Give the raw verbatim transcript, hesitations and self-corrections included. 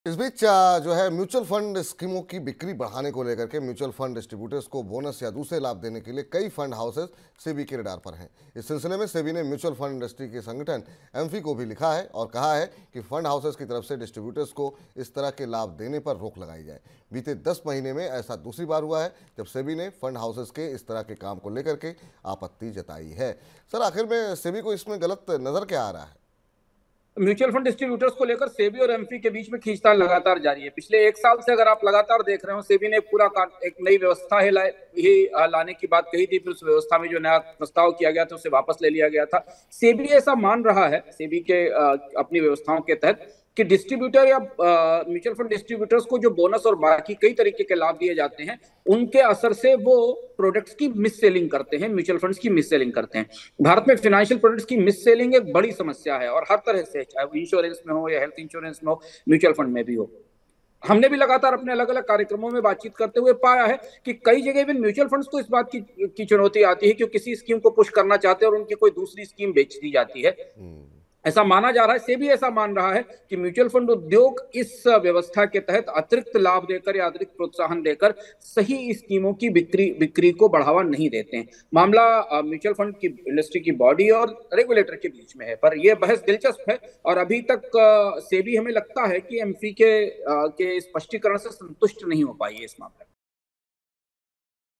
इस बीच अ, जो है म्यूचुअल फंड स्कीमों की बिक्री बढ़ाने को लेकर के म्यूचुअल फंड डिस्ट्रीब्यूटर्स को बोनस या दूसरे लाभ देने के लिए कई फंड हाउसेस सेबी के रडार पर हैं। इस सिलसिले में सेबी ने म्यूचुअल फंड इंडस्ट्री के संगठन एमफी को भी लिखा है और कहा है कि फंड हाउसेस की तरफ से डिस्ट्रीब्यूटर्स को इस तरह के लाभ देने पर रोक लगाई जाए। बीते दस महीने में ऐसा दूसरी बार हुआ है जब सेबी ने फंड हाउसेस के इस तरह के काम को लेकर के आपत्ति जताई है। सर, आखिर में सेबी को इसमें गलत नजर क्या आ रहा है? म्यूचुअल फंड डिस्ट्रीब्यूटर्स को लेकर सेबी और एमफी के बीच में खींचतान लगातार जारी है। पिछले एक साल से अगर आप लगातार देख रहे हो, सेबी ने पूरा एक नई व्यवस्था है ला, ही लाने की बात कही थी, फिर उस व्यवस्था में जो नया प्रस्ताव किया गया था उसे वापस ले लिया गया था। सेबी ऐसा मान रहा है, सेबी के अपनी व्यवस्थाओं के तहत, कि डिस्ट्रीब्यूटर या म्यूचुअल फंड डिस्ट्रीब्यूटर्स को जो बोनस और बाकी कई तरीके के लाभ दिए जाते हैं, उनके असर से वो प्रोडक्ट्स की मिस सेलिंग करते हैं, म्यूचुअल फंड्स की मिस सेलिंग करते हैं। भारत में फाइनेंशियल प्रोडक्ट्स की मिस सेलिंग एक बड़ी समस्या है, और हर तरह से, चाहे इंश्योरेंस में हो या हेल्थ इंश्योरेंस में हो, म्यूचुअल फंड में भी हो। हमने भी लगातार अपने अलग अलग कार्यक्रमों में बातचीत करते हुए पाया है कि कई जगह भी म्यूचुअल फंड्स को इस बात की, की चुनौती आती है कि किसी स्कीम को पुश करना चाहते हैं और उनकी कोई दूसरी स्कीम बेच दी जाती है। ऐसा माना जा रहा है, सेबी ऐसा मान रहा है कि म्यूचुअल फंड उद्योग इस व्यवस्था के तहत अतिरिक्त लाभ देकर या अतिरिक्त प्रोत्साहन देकर सही स्कीमों की बिक्री बिक्री को बढ़ावा नहीं देते हैं। मामला म्यूचुअल फंड की इंडस्ट्री की बॉडी और रेगुलेटर के बीच में है, पर यह बहस दिलचस्प है और अभी तक सेबी, हमें लगता है कि एमफी के, के स्पष्टीकरण से संतुष्ट नहीं हो पाई है इस मामले में।